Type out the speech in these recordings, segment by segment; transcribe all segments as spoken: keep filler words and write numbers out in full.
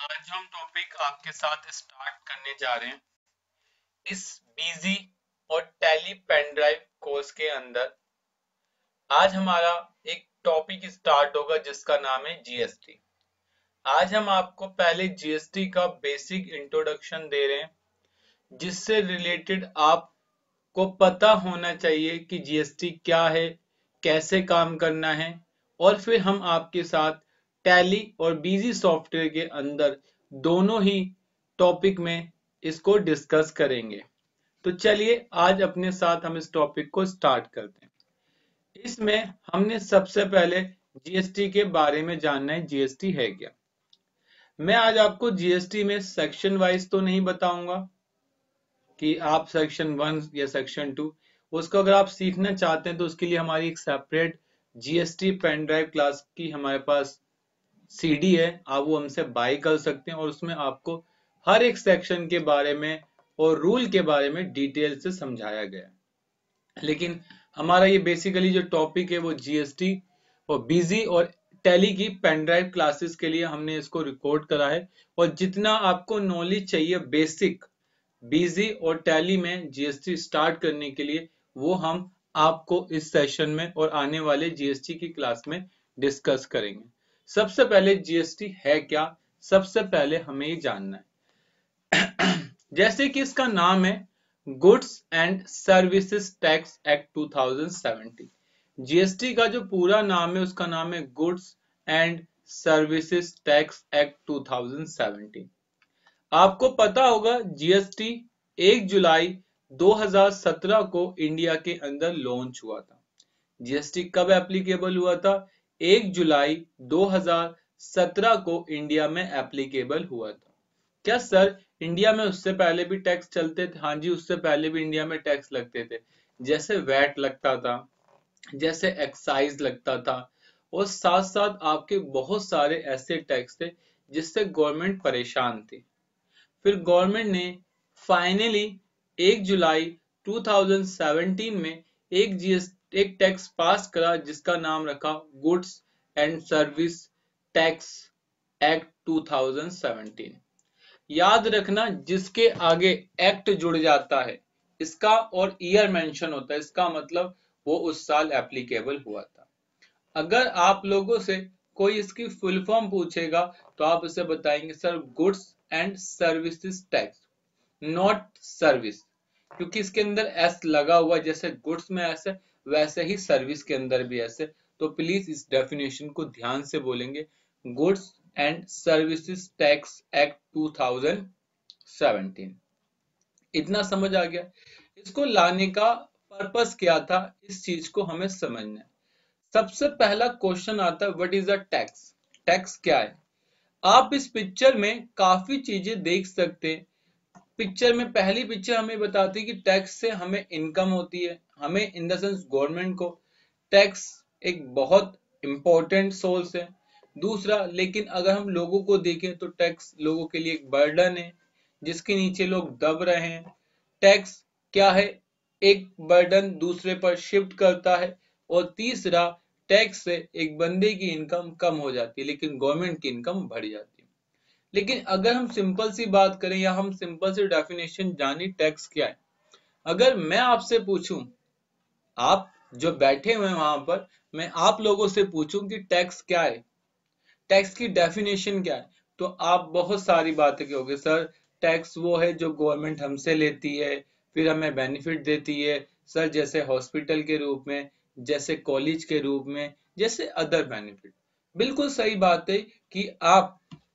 आज हम टॉपिक आपके साथ स्टार्ट करने जा रहे हैं। इस बिजी और टैली पेन ड्राइव कोर्स के अंदर आज हमारा एक टॉपिक स्टार्ट होगा जिसका नाम है जीएसटी। आज हम आपको पहले जीएसटी का बेसिक इंट्रोडक्शन दे रहे हैं, जिससे रिलेटेड आपको पता होना चाहिए कि जीएसटी क्या है, कैसे काम करना है, और फिर हम आपके साथ टैली और बिजी सॉफ्टवेयर के अंदर दोनों ही टॉपिक में इसको डिस्कस करेंगे। तो चलिए आज अपने साथ हम इस टॉपिक को स्टार्ट करते हैं। इसमें हमने सबसे पहले जीएसटी के बारे में जानना है, जीएसटी है क्या। मैं आज आपको जीएसटी में सेक्शन वाइज तो नहीं बताऊंगा कि आप सेक्शन वन या सेक्शन टू, उसको अगर आप सीखना चाहते हैं तो उसके लिए हमारी एक separate GST pen drive class की हमारे पास सीडी है, आप वो हमसे बाय कर सकते हैं और उसमें आपको हर एक सेक्शन के बारे में और रूल के बारे में डिटेल से समझाया गया है। लेकिन हमारा ये बेसिकली जो टॉपिक है वो जीएसटी और बिजी और टैली की पेन ड्राइव क्लासेस के लिए हमने इसको रिकॉर्ड करा है। और जितना आपको नॉलेज चाहिए बेसिक बिजी और टैली में जीएसटी स्टार्ट करने के लिए, वो हम आपको इस सेशन में और आने वाले जीएसटी की क्लास में डिस्कस करेंगे। सबसे पहले जीएसटी है क्या, सबसे पहले हमें ये जानना है। जैसे कि इसका नाम है goods and services tax act two thousand seventeen. GST का जो पूरा नाम है उसका नाम है goods and services tax act two thousand seventeen. आपको पता होगा जीएसटी एक जुलाई दो हज़ार सत्रह को इंडिया के अंदर लॉन्च हुआ था। जीएसटी कब एप्लीकेबल हुआ था? एक जुलाई दो हज़ार सत्रह को इंडिया में एप्लीकेबल हुआ था। क्या सर इंडिया में उससे पहले भी टैक्स चलते थे? हाँ जी, उससे पहले भी इंडिया में टैक्स लगते थे। जैसे वैट लगता था, जैसे एक्साइज लगता था, और साथ साथ आपके बहुत सारे ऐसे टैक्स थे जिससे गवर्नमेंट परेशान थी। फिर गवर्नमेंट ने फाइनली एक जुलाई दो हज़ार सत्रह में एक जीएस एक टैक्स पास करा जिसका नाम रखा goods and service tax act दो हज़ार सत्रह। याद रखना, जिसके आगे एक्ट जुड़ जाता है इसका और ईयर मेंशन होता है, इसका मतलब वो उस साल एप्लीकेबल हुआ था। अगर आप लोगों से कोई इसकी फुल फॉर्म पूछेगा तो आप उसे बताएंगे sir goods and services tax, not service, क्योंकि इसके अंदर एस लगा हुआ, जैसे गुड्स में एस है वैसे ही सर्विस के अंदर भी एस है। तो प्लीज इस डेफिनेशन को ध्यान से बोलेंगे, goods and services tax act two thousand seventeen. इतना समझ आ गया? इसको लाने का पर्पस क्या था, इस चीज को हमें समझना है। सबसे पहला क्वेश्चन आता है what is a tax. Tax क्या है? आप इस पिक्चर में काफी चीजें देख सकते हैं। पिक्चर में पहली पिक्चर हमें बताती है कि टैक्स से हमें इनकम होती है, हमें इन द सेंस गवर्नमेंट को टैक्स एक बहुत इंपॉर्टेंट सोर्स है। दूसरा, लेकिन अगर हम लोगों को देखें तो टैक्स लोगों के लिए एक बर्डन है जिसके नीचे लोग दब रहे हैं। टैक्स क्या है? एक बर्डन दूसरे पर शिफ्ट करता है। और तीसरा, टैक्स से एक बंदे की इनकम कम हो जाती है लेकिन गवर्नमेंट की इनकम बढ़ जाती है। लेकिन अगर हम सिंपल सी बात करें या हम सिंपल सी डेफिनेशन जाने टैक्स क्या है, अगर मैं आपसे पूछूं, आप जो बैठे हुए हैं वहां पर, मैं आप लोगों से पूछूं कि टैक्स क्या है, टैक्स की डेफिनेशन क्या है, तो आप बहुत सारी बातें कहोगे सर टैक्स वो है जो गवर्नमेंट हमसे लेती है, फिर हमें बेनिफिट देती है सर, जैसे हॉस्पिटल के रूप में, जैसे कॉलेज के रूप में, जैसे अदर बेनिफिट। बिल्कुल सही बात है कि आप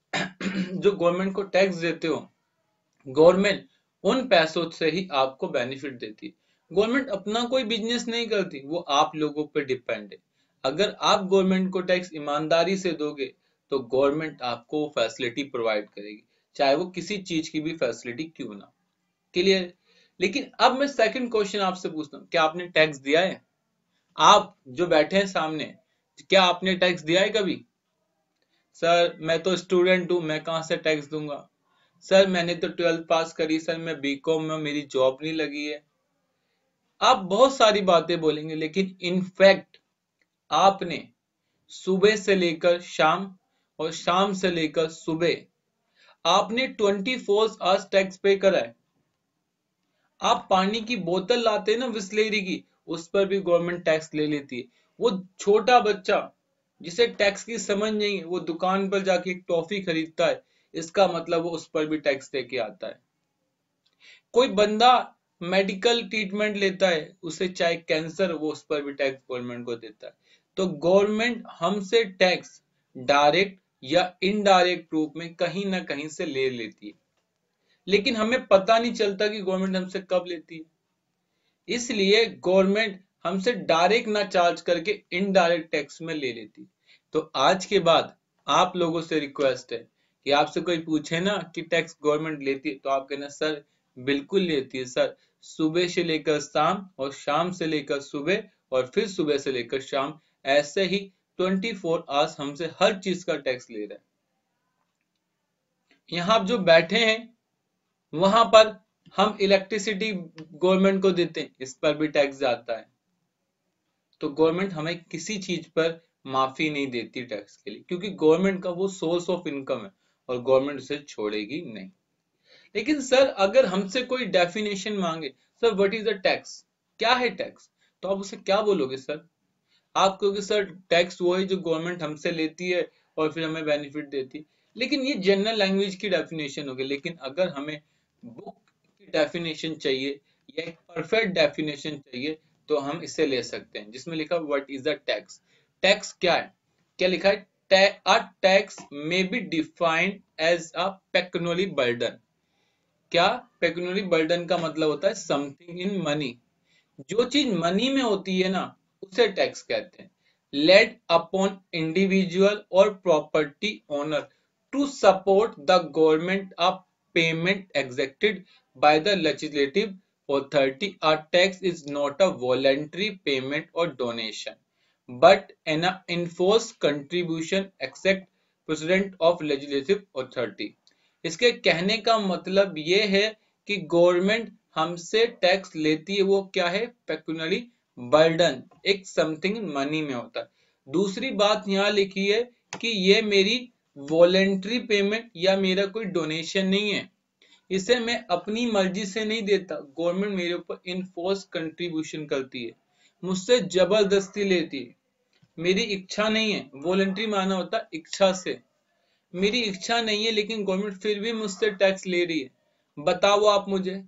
जो गवर्नमेंट को टैक्स देते हो, गवर्नमेंट उन पैसों से ही आपको बेनिफिट देती है। गवर्नमेंट अपना कोई बिजनेस नहीं करती, वो आप लोगों पर डिपेंड है। अगर आप गवर्नमेंट को टैक्स ईमानदारी से दोगे तो गवर्नमेंट आपको फैसिलिटी प्रोवाइड करेगी, चाहे वो किसी चीज की भी फैसिलिटी क्यों ना। क्लियर? लेकिन अब मैं सेकंड क्वेश्चन आपसे पूछता हूँ, क्या आपने टैक्स दिया है? आप जो बैठे हैं सामने, क्या आपने टैक्स दिया है कभी? सर मैं तो स्टूडेंट हूं, मैं कहां से टैक्स दूंगा। सर मैंने तो ट्वेल्थ पास करी सर, मैं बीकॉम में, मेरी जॉब नहीं लगी है। आप बहुत सारी बातें बोलेंगे लेकिन इनफैक्ट आपने सुबह से लेकर शाम और शाम से लेकर सुबह आपने ट्वेंटी फोर आवर्स टैक्स पे करा है। आप पानी की बोतल लाते हैं ना बिस्लेरी की, उस पर भी गवर्नमेंट टैक्स ले लेती है। वो छोटा बच्चा जिसे टैक्स की समझ नहीं है, वो दुकान पर जाके एक टॉफी खरीदता है, इसका मतलब वो उस पर भी टैक्स दे के आता है। कोई बंदा मेडिकल ट्रीटमेंट लेता है, उसे चाहे कैंसर, वो उस पर भी टैक्स गवर्नमेंट को देता है। तो गवर्नमेंट हमसे टैक्स डायरेक्ट या इनडायरेक्ट रूप में कहीं ना कहीं से ले लेती है, लेकिन हमें पता नहीं चलता कि गवर्नमेंट हमसे कब लेती है। इसलिए गवर्नमेंट हमसे डायरेक्ट ना चार्ज करके इनडायरेक्ट टैक्स में ले लेती है। तो आज के बाद आप लोगों से रिक्वेस्ट है कि आपसे कोई पूछे ना कि टैक्स गवर्नमेंट लेती है, तो आप कहना सर बिल्कुल लेती है सर, सुबह से लेकर शाम और शाम से लेकर सुबह और फिर सुबह से लेकर शाम, ऐसे ही ट्वेंटी फोर आवर्स हमसे हर चीज का टैक्स ले रहा है। यहाँ आप जो बैठे हैं वहां पर हम इलेक्ट्रिसिटी गवर्नमेंट को देते हैं, इस पर भी टैक्स जाता है। तो गवर्नमेंट हमें किसी चीज पर माफी नहीं देती टैक्स के लिए, क्योंकि गवर्नमेंट का वो सोर्स ऑफ इनकम है और गवर्नमेंट उसे छोड़ेगी नहीं। लेकिन सर अगर हमसे कोई डेफिनेशन मांगे, sir what is the tax, क्या है टैक्स, तो आप उसे क्या बोलोगे सर? आप कहोगे सर टैक्स वो है जो गवर्नमेंट हमसे लेती है और फिर हमें बेनिफिट देती है। लेकिन ये जनरल लैंग्वेज की डेफिनेशन होगी, लेकिन अगर हमें बुक की डेफिनेशन चाहिए या एक परफेक्ट डेफिनेशन चाहिए, तो हम इसे ले सकते हैं, जिसमें लिखा what is the tax. Tax क्या है? क्या लिखा है? A tax may be defined as a pecuniary burden. क्या? पेक्यूनियरी बर्डन का मतलब होता है समथिंग इन मनी। जो चीज मनी में होती है ना, उसे टैक्स कहते हैं। लेड अपॉन इंडिविजुअल और property owner to support the government a payment exacted by the legislative authority. A tax is not a voluntary payment or donation, but an enforced contribution except precedent of legislative authority. इसके कहने का मतलब ये है कि government हमसे tax लेती है, वो क्या है? पेक्यूनियरी बर्डन, एक समथिंग मनी में होता है। दूसरी बात यहाँ लिखी है कि ये मेरी वॉलेंट्री पेमेंट या मेरा कोई डोनेशन नहीं है, इसे मैं अपनी मर्जी से नहीं देता, गवर्नमेंट मेरे ऊपर इनफोर्स कंट्रीब्यूशन करती है, मुझसे जबरदस्ती लेती है, मेरी इच्छा नहीं है। वॉलेंट्री माना होता है इच्छा से, मेरी इच्छा नहीं है लेकिन गवर्नमेंट फिर भी मुझसे टैक्स ले रही है, बताओ आप मुझे।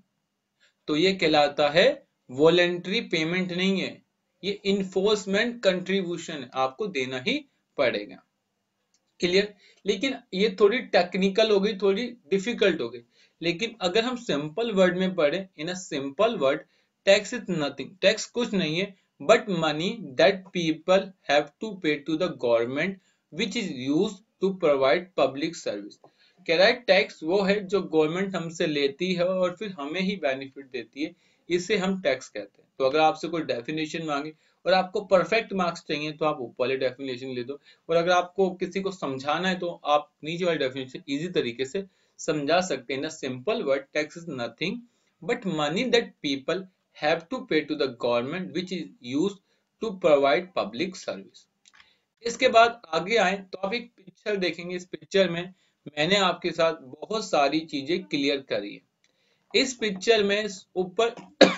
तो ये कहलाता है वॉलेंट्री पेमेंट नहीं है, ये इन्फोर्समेंट कंट्रीब्यूशन है, आपको देना ही पड़ेगा। क्लियर? लेकिन ये थोड़ी टेक्निकल हो गई, थोड़ी डिफिकल्ट हो गई, लेकिन अगर हम सिंपल वर्ड में पढ़ें, in a simple word, tax is nothing, tax कुछ नहीं है but money that people have to pay to the government which is used to provide public service. कह रहा है टैक्स वो है जो गवर्नमेंट हमसे लेती है और फिर हमें ही बेनिफिट देती है, इसे हम टैक्स कहते हैं। तो अगर आपसे कोई डेफिनेशन मांगे और आपको परफेक्ट मार्क्स चाहिए तो आप ऊपर वाली डेफिनेशन ले दो, और अगर आपको किसी को समझाना है तो आप नीचे वाली डेफिनेशन इजी तरीके से समझा सकते हैं। Simple word, tax is nothing but money that people have to pay to the government which is used to provide public service. इसके बाद आगे आए तो आप एक पिक्चर देखेंगे, इस पिक्चर में मैंने आपके साथ बहुत सारी चीजें क्लियर करी है। इस पिक्चर में ऊपर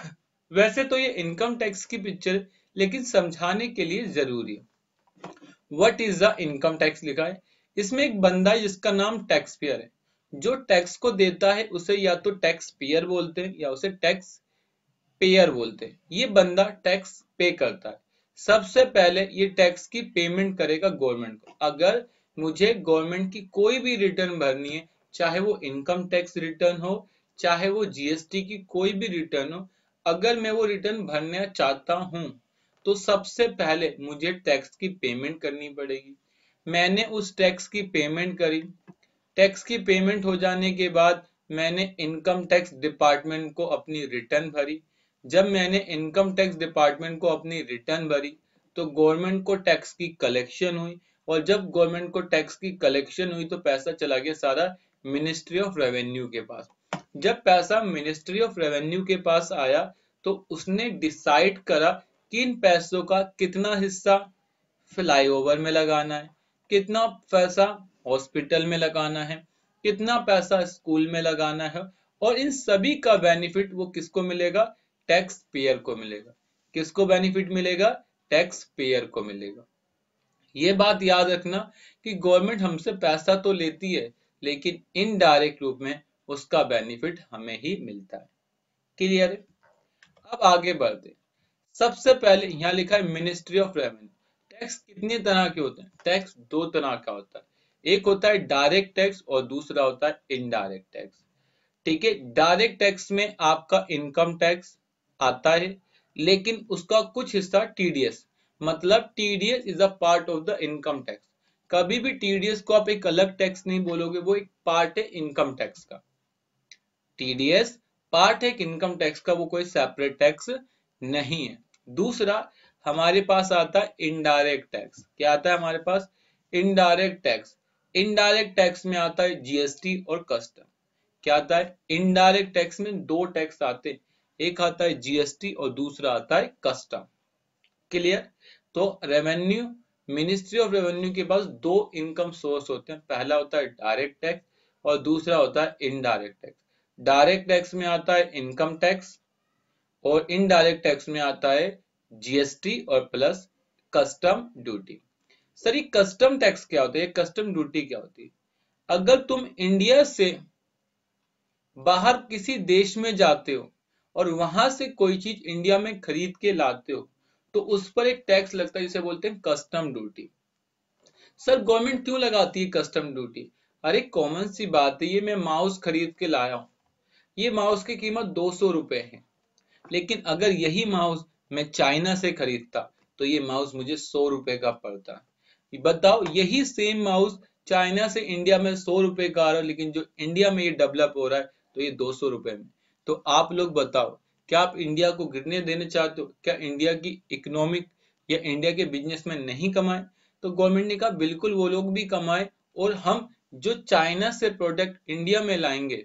वैसे तो ये इनकम टैक्स की पिक्चर, लेकिन समझाने के लिए जरूरी है। What is the income tax लिखा है, इसमें एक बंदा है जिसका नाम टैक्स पेयर है, जो टैक्स को देता है उसे या तो टैक्स पेयर बोलते हैं या उसे टैक्स पेयर बोलते हैं। ये बंदा टैक्स पे करता है। सबसे पहले ये टैक्स की पेमेंट करेगा गवर्नमेंट को। अगर मुझे गवर्नमेंट की कोई भी रिटर्न भरनी है, चाहे वो इनकम टैक्स रिटर्न हो, चाहे वो जीएसटी की कोई भी रिटर्न हो, अगर मैं वो रिटर्न भरना चाहता हूं तो सबसे पहले मुझे टैक्स की पेमेंट करनी पड़ेगी। मैंने उस टैक्स की पेमेंट करी, टैक्स की पेमेंट हो जाने के बाद मैंने इनकम टैक्स डिपार्टमेंट को अपनी रिटर्न भरी। जब मैंने इनकम टैक्स डिपार्टमेंट को अपनी रिटर्न भरी तो गवर्नमेंट को टैक्स की कलेक्शन हुई, और जब गवर्नमेंट को टैक्स की कलेक्शन हुई तो पैसा चला गया सारा मिनिस्ट्री ऑफ रेवेन्यू के पास। जब पैसा मिनिस्ट्री ऑफ रेवेन्यू के पास आया तो उसने डिसाइड करा कि इन पैसों का कितना हिस्सा फ्लाईओवर में लगाना है, कितना पैसा हॉस्पिटल में लगाना है, कितना पैसा स्कूल में लगाना है, और इन सभी का बेनिफिट वो किसको मिलेगा? टैक्स पेयर को मिलेगा। किसको बेनिफिट मिलेगा? टैक्स पेयर को मिलेगा। ये बात याद रखना कि गवर्नमेंट हमसे पैसा तो लेती है, लेकिन इनडायरेक्ट रूप में उसका बेनिफिट हमें ही मिलता है। क्लियर है? अब आगे बढ़ते। सबसे पहले यहाँ लिखा है मिनिस्ट्री ऑफ रेवेन्यू। टैक्स कितने तरह के होते हैं? टैक्स दो तरह का होता है, एक होता है डायरेक्ट टैक्स और दूसरा होता है इनडायरेक्ट टैक्स। ठीक है, डायरेक्ट टैक्स में आपका इनकम टैक्स आता है, लेकिन उसका कुछ हिस्सा टीडीएस, मतलब TDS is a part of the income tax. कभी भी टीडीएस को आप एक अलग टैक्स नहीं बोलोगे, वो एक पार्ट है इनकम टैक्स का। टीडीएस पार्ट है इनकम टैक्स का, वो कोई सेपरेट टैक्स नहीं है। दूसरा हमारे पास आता है इनडायरेक्ट टैक्स। क्या आता है हमारे पास? Indirect tax. इनडायरेक्ट टैक्स में आता है जीएसटी और कस्टम। क्या आता है? इनडायरेक्ट टैक्स में दो टैक्स आते हैं, एक आता है जीएसटी और दूसरा आता है कस्टम। क्लियर? तो रेवेन्यू, मिनिस्ट्री ऑफ रेवेन्यू के पास दो इनकम सोर्स होते हैं, पहला होता है डायरेक्ट टैक्स और दूसरा होता है इनडायरेक्ट टैक्स। डायरेक्ट टैक्स में आता है इनकम टैक्स और इनडायरेक्ट टैक्स में आता है जीएसटी और प्लस कस्टम ड्यूटी। सर ये कस्टम टैक्स क्या होता है? कस्टम ड्यूटी क्या होती है? अगर तुम इंडिया से बाहर किसी देश में जाते हो और वहां से कोई चीज इंडिया में खरीद के लाते हो, तो उस पर एक टैक्स लगता है जिसे बोलते हैं कस्टम ड्यूटी। सर गवर्नमेंट क्यों लगाती है कस्टम ड्यूटी? अरे कॉमन सी बात है, ये मैं माउस खरीद के लाया हूं, ये माउस की कीमत दो सौ रुपए है, लेकिन अगर यही माउस मैं चाइना से खरीदता तो ये माउस मुझे सौ रुपए का पड़ता। बताओ, यही सेम माउस चाइना से इंडिया में सौ रुपए का आ रहा है, लेकिन जो इंडिया में ये डेवलप हो रहा है तो ये दो सौ रुपए में। तो आप लोग बताओ, क्या आप इंडिया को गिरने देने चाहते हो? क्या इंडिया की इकोनॉमिक या इंडिया के बिजनेसमैन नहीं कमाए? तो गवर्नमेंट ने कहा बिल्कुल वो लोग भी कमाए, और हम जो चाइना से प्रोडक्ट इंडिया में लाएंगे,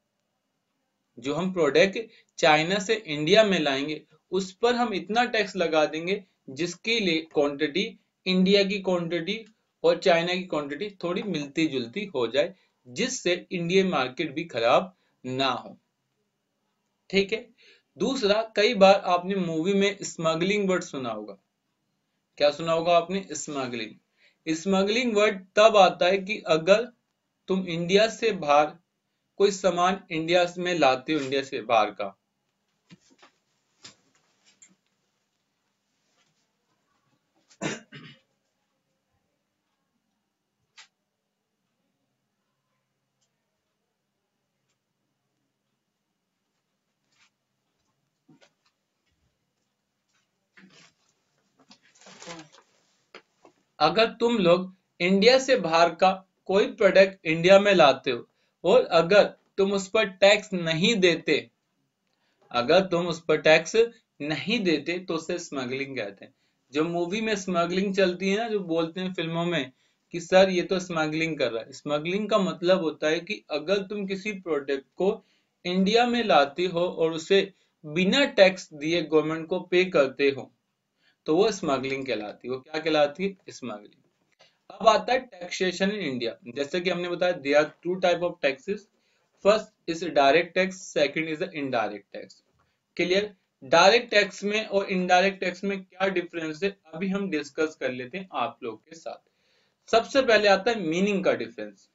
जो हम प्रोडक्ट चाइना से इंडिया में लाएंगे, उस पर हम इतना टैक्स लगा देंगे जिसके लिए क्वांटिटी इंडिया की क्वांटिटी और चाइना की क्वांटिटी थोड़ी मिलती जुलती हो जाए, जिससे इंडियन मार्केट भी खराब ना हो। ठीक है। दूसरा, कई बार आपने मूवी में स्मगलिंग वर्ड सुना होगा। क्या सुना होगा आपने? स्मगलिंग। स्मगलिंग वर्ड तब आता है कि अगर तुम इंडिया से बाहर कोई सामान इंडिया में लाते हो, इंडिया से बाहर का, अगर तुम लोग इंडिया से बाहर का कोई प्रोडक्ट इंडिया में लाते हो और अगर तुम उस पर टैक्स नहीं देते, अगर तुम उस पर टैक्स नहीं देते तो उसे स्मगलिंग कहते हैं। जो मूवी में स्मगलिंग चलती है ना, जो बोलते हैं फिल्मों में कि सर ये तो स्मगलिंग कर रहा है, स्मगलिंग का मतलब होता है कि अगर तुम किसी प्रोडक्ट को इंडिया में लाते हो और उसे बिना टैक्स दिए गवर्नमेंट को पे करते हो, तो वो स्मगलिंग कहलाती है। वो क्या कहलाती है? स्मगलिंग। अब आता है टैक्सेशन इन इंडिया। जैसे कि हमने बताया there are two type of taxes, first is direct tax, second is indirect tax. Clear? Direct tax में और इनडायरेक्ट टैक्स में क्या डिफरेंस है, अभी हम डिस्कस कर लेते हैं आप लोग के साथ। सबसे पहले आता है मीनिंग का डिफरेंस,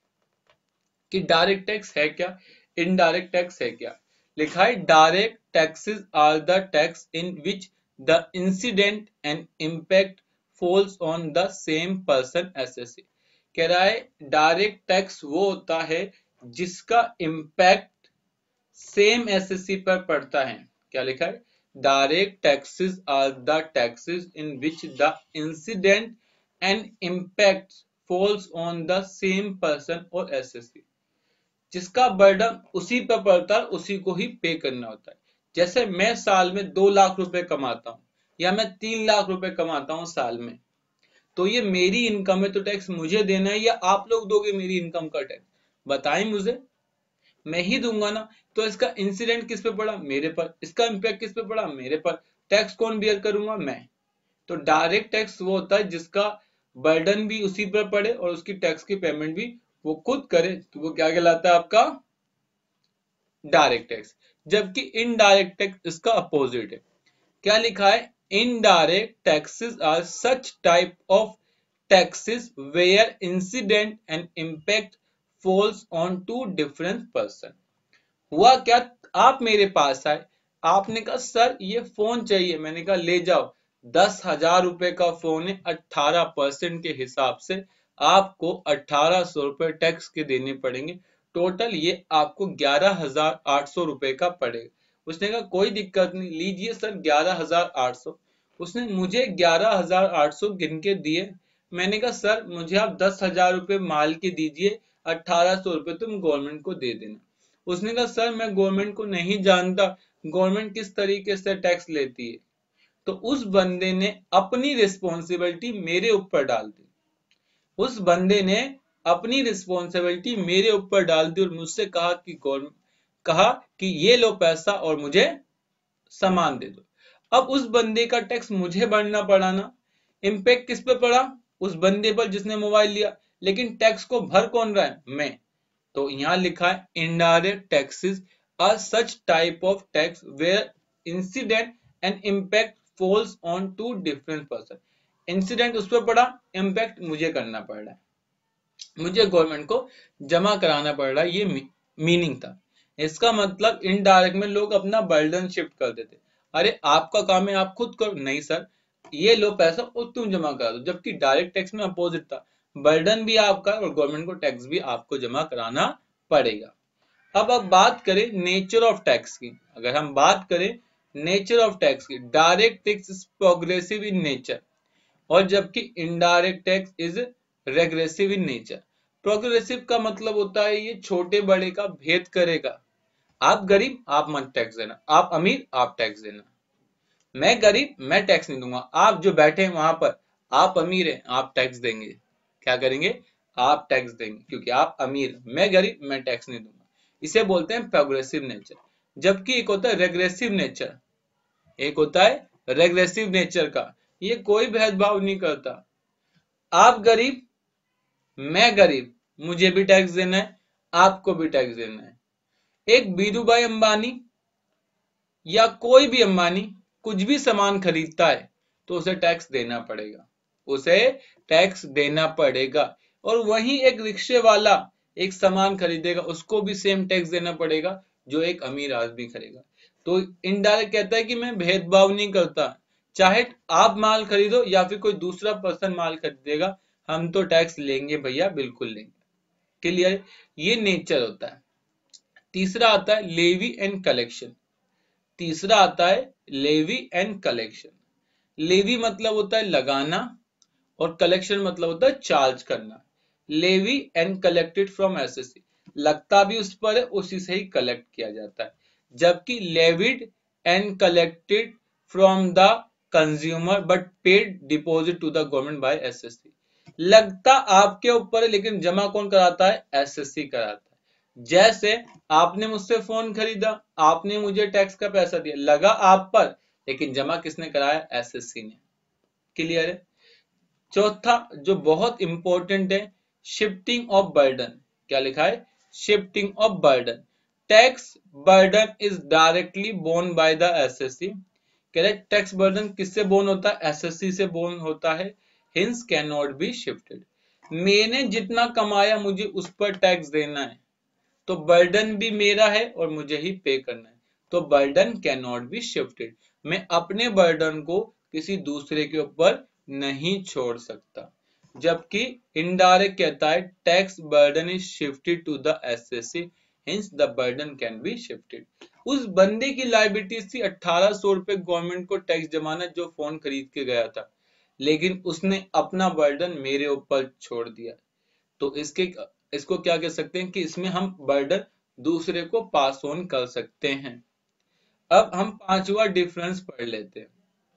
कि डायरेक्ट टैक्स है क्या, इनडायरेक्ट टैक्स है क्या। लिखा है direct taxes are the tax in which the incident and impact falls on the same person assessee. कह रहा है डायरेक्ट टैक्स वो होता है जिसका इम्पैक्ट सेम एसएससी पर पड़ता है। क्या लिखा है? Direct taxes are the taxes in which the incident and impact falls on the same person और एसएससी। जिसका बर्डन उसी पर पड़ता है, उसी को ही पे करना होता है। जैसे मैं साल में दो लाख रुपए कमाता हूं या मैं तीन लाख रुपए कमाता हूं साल में, तो ये मेरी इनकम है, तो टैक्स मुझे देना है या आप लोग दोगे मेरी इनकम का टैक्स? बताएं मुझे। मैं ही दूंगा ना। तो इसका इंसिडेंट किस पे पड़ा? मेरे पर। इसका इंपैक्ट किस पे पड़ा? मेरे पर। टैक्स कौन बियर करूंगा? मैं। तो डायरेक्ट टैक्स वो होता है जिसका बर्डन भी उसी पर पड़े और उसकी टैक्स की पेमेंट भी वो खुद करे तो वो क्या कहलाता है आपका डायरेक्ट टैक्स। जबकि इनडायरेक्ट टैक्स इसका अपोजिट है। क्या लिखा है? Indirect taxes are such type of taxes where incident and impact falls on two different person. हुआ क्या, आप मेरे पास आए, आपने कहा सर ये फोन चाहिए, मैंने कहा ले जाओ, दस हजार रुपए का फोन है, अट्ठारह परसेंट के हिसाब से आपको अट्ठारह सौ रुपए टैक्स के देने पड़ेंगे, टोटल ये आपको ग्यारह हजार आठ सौ रुपए का पड़ेगा। उसने कहा कोई दिक्कत नहीं, लीजिए सर ग्यारह हजार आठ सौ। उसने मुझे ग्यारह हजार आठ सौ गिन के दिए। मैंने कहा सर मुझे आप दस हजार रुपए माल के दीजिए, अट्ठारह सौ रुपए तुम गवर्नमेंट को दे देना। उसने कहा सर मैं गवर्नमेंट को नहीं जानता, गवर्नमेंट किस तरीके से टैक्स लेती है। तो उस बंदे ने अपनी रिस्पॉन्सिबिलिटी मेरे ऊपर डाल दी। उस बंदे ने अपनी रिस्पॉन्सिबिलिटी मेरे ऊपर डाल दी और मुझसे कहा कि गवर्नमेंट कहा कि ये लो पैसा और मुझे सामान दे दो। अब उस बंदे का टैक्स मुझे भरना पड़ा ना। इम्पैक्ट किस पे पड़ा? उस बंदे पर जिसने मोबाइल लिया। लेकिन टैक्स को भर कौन रहा है? मैं। तो यहां लिखा है indirect taxes are such type of tax where incident and impact falls on two different person. Incident उस पर पड़ा, इम्पैक्ट मुझे करना पड़ रहा है, मुझे गवर्नमेंट को जमा कराना पड़ रहा है, ये मीनिंग था। इसका मतलब इनडायरेक्ट में लोग अपना बर्डन शिफ्ट कर देते, अरे आपका काम है आप खुद करो, नहीं सर ये लो पैसा और तुम जमा करा दो। जबकि डायरेक्ट टैक्स में अपोजिट था, बर्डन भी आपका और गवर्नमेंट को टैक्स भी आपको जमा कराना पड़ेगा। अब अब बात करें नेचर ऑफ टैक्स की। अगर हम बात करें नेचर ऑफ टैक्स की, direct tax is progressive in nature और जबकि indirect tax is regressive in nature. Progressive का मतलब होता है ये छोटे बड़े का भेद करेगा। आप गरीब आप मत टैक्स देना, आप अमीर आप टैक्स देना। मैं गरीब मैं टैक्स नहीं दूंगा, आप जो बैठे हैं वहां पर आप अमीर हैं आप टैक्स देंगे। क्या करेंगे? आप टैक्स देंगे क्योंकि आप अमीर, मैं गरीब मैं टैक्स नहीं दूंगा। इसे बोलते हैं प्रोग्रेसिव नेचर। जबकि एक होता है रेग्रेसिव नेचर, एक होता है रेग्रेसिव नेचर का, ये कोई भेदभाव नहीं करता। आप गरीब मैं गरीब, मुझे भी टैक्स देना है आपको भी टैक्स देना है। एक बीरू भाई अंबानी या कोई भी अंबानी कुछ भी सामान खरीदता है तो उसे टैक्स देना पड़ेगा, उसे टैक्स देना पड़ेगा। और वहीं एक रिक्शे वाला एक सामान खरीदेगा उसको भी सेम टैक्स देना पड़ेगा जो एक अमीर आदमी खरीदेगा। तो इनडायरेक्ट कहता है कि मैं भेदभाव नहीं करता, चाहे आप माल खरीदो या फिर कोई दूसरा पर्सन माल खरीदेगा हम तो टैक्स लेंगे भैया, बिल्कुल लेंगे। क्लियर? ये नेचर होता है। तीसरा आता है लेवी एंड कलेक्शन। तीसरा आता है लेवी एंड कलेक्शन। लेवी मतलब होता है लगाना और कलेक्शन मतलब होता है चार्ज करना। Levy and collected from assessee, लगता भी उस पर है उसी से ही कलेक्ट किया जाता है। जबकि levied and collected from the consumer but paid deposit to the government by assessee. लगता आपके ऊपर है लेकिन जमा कौन कराता है? एसएससी कराता है। जैसे आपने मुझसे फोन खरीदा, आपने मुझे टैक्स का पैसा दिया, लगा आप पर लेकिन जमा किसने कराया? एसएससी ने। क्लियर है? चौथा जो बहुत इंपॉर्टेंट है, शिफ्टिंग ऑफ बर्डन। क्या लिखा है? Shifting of burden. Tax burden is directly borne by the SSC. Correct? Tax burden किससे बोर्न होता है? एसएससी से बोर्न होता है। Hence can not be shifted. मैंने जितना कमाया मुझे उस पर टैक्स देना है, तो बर्डन भी मेरा है और मुझे ही पे करना है, तो burden can not be shifted. मैं अपने बर्डन को किसी दूसरे के ऊपर नहीं छोड़ सकता। जबकि इनडायरेक्ट कहता है tax burden is shifted to the SSC, hence the burden can be shifted. उस बंदे की लायबिलिटी थी अठारह सौ रुपए गवर्नमेंट को टैक्स जमाना जो फोन खरीद के गया था, लेकिन उसने अपना बर्डन मेरे ऊपर छोड़ दिया। तो इसके इसको क्या कह सकते हैं कि इसमें हम बर्डन दूसरे को पास ऑन कर सकते हैं। अब हम पांचवा डिफरेंस पढ़ लेते हैं।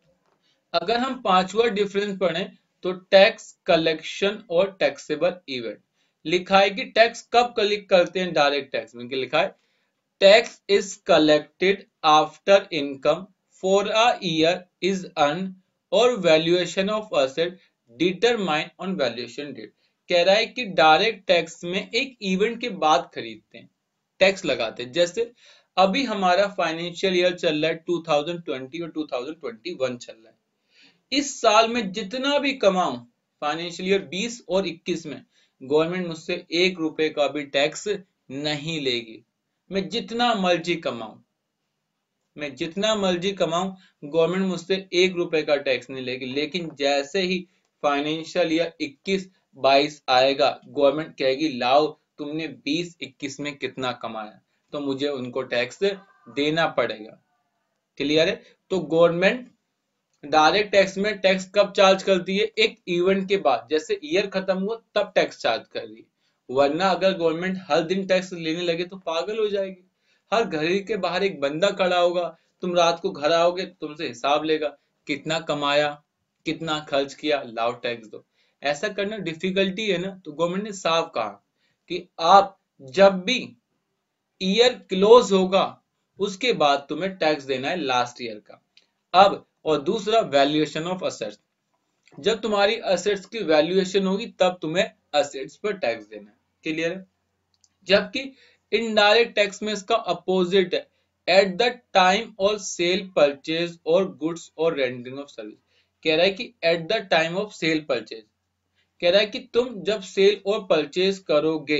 अगर हम पांचवा डिफरेंस पढ़ें तो टैक्स कलेक्शन और टैक्सेबल इवेंट। लिखा है कि टैक्स कब कलेक्ट करते हैं? डायरेक्ट टैक्स में लिखा है tax is collected after income for a year is earn और valuation of asset determine on valuation date. कह रहा है कि डायरेक्ट टैक्स में एक इवेंट के बाद खरीदते हैं, टैक्स लगाते हैं। जैसे अभी हमारा फाइनेंशियल ईयर चल रहा है टू थाउजेंड ट्वेंटी और टू थाउजेंड ट्वेंटी वन चल रहा है। इस साल में जितना भी कमाऊं, फाइनेंशियल ईयर बीस और इक्कीस में गवर्नमेंट मुझसे एक रुपए का भी टैक्स नहीं लेगी। मैं जितना मर्जी कमाऊं, मैं जितना मर्जी कमाऊं, गवर्नमेंट मुझसे एक रुपए का टैक्स नहीं लेगी। लेकिन जैसे ही फाइनेंशियल ईयर इक्कीस बाईस आएगा, गवर्नमेंट कहेगी लाओ तुमने बीस इक्कीस में कितना कमाया, तो मुझे उनको टैक्स देना पड़ेगा। क्लियर है? तो गवर्नमेंट डायरेक्ट टैक्स में टैक्स कब चार्ज करती है? एक इवेंट के बाद, जैसे ईयर खत्म हुआ तब टैक्स चार्ज कर रही है। वरना अगर गवर्नमेंट हर दिन टैक्स लेने लगे तो पागल हो जाएगी। हर घर के बाहर एक बंदा खड़ा होगा, तुम रात को घर आओगे तुमसे हिसाब लेगा, कितना कमाया, कितना खर्च किया, लाओ टैक्स दो। ऐसा करना डिफिकल्टी है ना। तो गवर्नमेंट ने साफ कहा कि आप जब भी ईयर क्लोज होगा उसके बाद तुम्हें टैक्स देना है लास्ट ईयर का। अब और दूसरा, वैल्यूएशन ऑफ असेट्स। जब तुम्हारी असेट्स की वैल्यूएशन होगी तब तुम्हें असेट्स पर टैक्स देना है। क्लियर है? जबकि इनडायरेक्ट टैक्स में इसका अपोजिट है, एट द टाइम और सेल परचेज और गुड्स और रेंडरिंग ऑफ सर्विस। कह रहा है कि at the time of sale purchase, कह रहा है कि तुम जब सेल और परचेज करोगे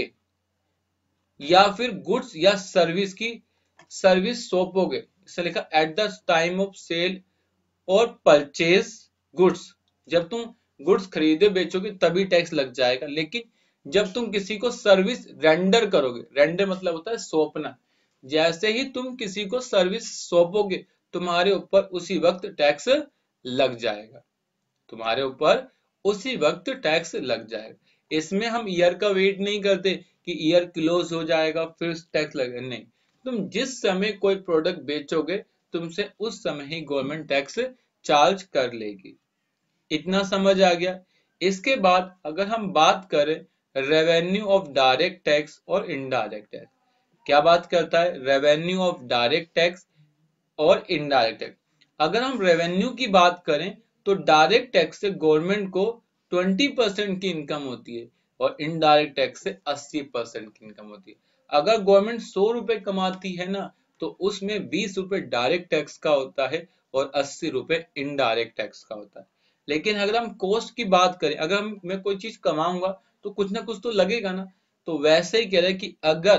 या फिर गुड्स या सर्विस की सर्विस सौंपोगे, इससे लिखा at the time of sale और परचेज गुड्स। जब तुम गुड्स खरीदे बेचोगे तभी टैक्स लग जाएगा। लेकिन जब तुम किसी को सर्विस रेंडर करोगे, रेंडर मतलब होता है सौंपना, जैसे ही तुम किसी को सर्विस सौंपोगे तुम्हारे ऊपर उसी वक्त टैक्स लग जाएगा, तुम्हारे ऊपर उसी वक्त टैक्स लग जाएगा। इसमें हम ईयर का वेट नहीं करते कि ईयर क्लोज हो जाएगा फिर टैक्स लगेगा, नहीं। तुम जिस समय कोई प्रोडक्ट बेचोगे तुमसे उस समय ही गवर्नमेंट टैक्स चार्ज कर लेगी। इतना समझ आ गया? इसके बाद अगर हम बात करें रेवेन्यू ऑफ डायरेक्ट टैक्स और इनडायरेक्ट टैक्स, क्या बात करता है? रेवेन्यू ऑफ डायरेक्ट टैक्स और इनडायरेक्ट टैक्स। अगर हम रेवेन्यू की बात करें तो डायरेक्ट टैक्स से गवर्नमेंट को ट्वेंटी परसेंट की इनकम होती है और इनडायरेक्ट टैक्स से अस्सी परसेंट की इनकम होती है। अगर गवर्नमेंट सौ रुपए कमाती है ना तो उसमें बीस रुपए डायरेक्ट टैक्स का होता है और अस्सी रुपए इनडायरेक्ट टैक्स का होता है। लेकिन अगर हम कॉस्ट की बात करें, अगर हम मैं कोई चीज कमाऊंगा तो कुछ ना कुछ तो लगेगा ना। तो वैसे ही कह रहे हैं कि अगर,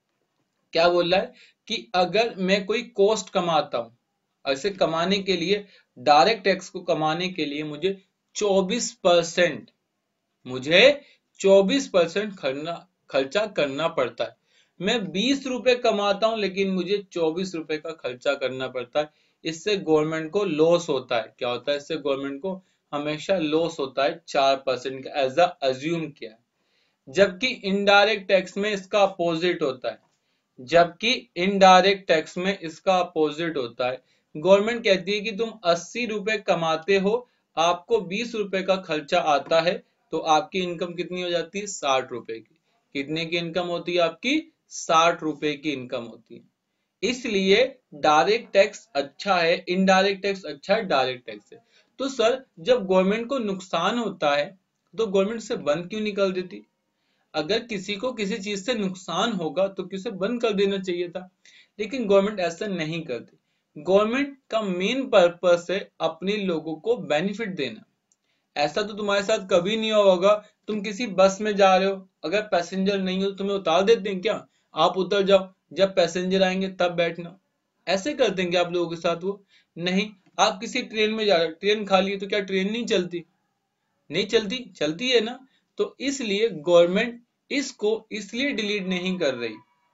क्या बोल रहा है कि अगर मैं कोई कॉस्ट कमाता हूं, ऐसे कमाने के लिए, डायरेक्ट टैक्स को कमाने के लिए मुझे चौबीस परसेंट मुझे चौबीस परसेंट खर्चा खर्चा करना पड़ता है। मैं बीस रुपए कमाता हूं लेकिन मुझे चौबीस रुपए का खर्चा करना पड़ता है। इससे गवर्नमेंट को लॉस होता है। क्या होता है? इससे गवर्नमेंट को हमेशा लॉस होता है चार परसेंट का, एज अज्यूम किया है। जबकि इनडायरेक्ट टैक्स में इसका अपोजिट होता है। जबकि इनडायरेक्ट टैक्स में इसका अपोजिट होता है। गवर्नमेंट कहती है कि तुम अस्सी रुपए कमाते हो, आपको बीस रुपए का खर्चा आता है, तो आपकी इनकम कितनी हो जाती है? साठ रुपए की। कितने की इनकम होती है आपकी? साठ रुपए की इनकम होती है। इसलिए डायरेक्ट टैक्स अच्छा है, इनडायरेक्ट टैक्स अच्छा है डायरेक्ट टैक्स से। तो सर जब गवर्नमेंट को नुकसान होता है तो गवर्नमेंट से बंद क्यों नहीं कर देती? अगर किसी को किसी चीज से नुकसान होगा तो किसे बंद कर देना चाहिए था। लेकिन गवर्नमेंट ऐसा नहीं करती। गवर्नमेंट का मेन पर्पस है अपने लोगों को बेनिफिट देना। ऐसा तो तुम्हारे साथ कभी नहीं हुआ होगा, तुम किसी बस में जा रहे हो, अगर पैसेंजर नहीं हो तो तुम्हें उतार देते हैं क्या? आप उतर जाओ, जब पैसेंजर आएंगे तब बैठना। ऐसे करते हैं क्या आप लोगों के साथ? वो नहीं। आप किसी ट्रेन में जा रहे हो, ट्रेन खाली है तो क्या ट्रेन नहीं चलती? नहीं चलती, चलती है ना। तो इसलिए गवर्नमेंट इसको इसलिए डिलीट नहीं कर रही,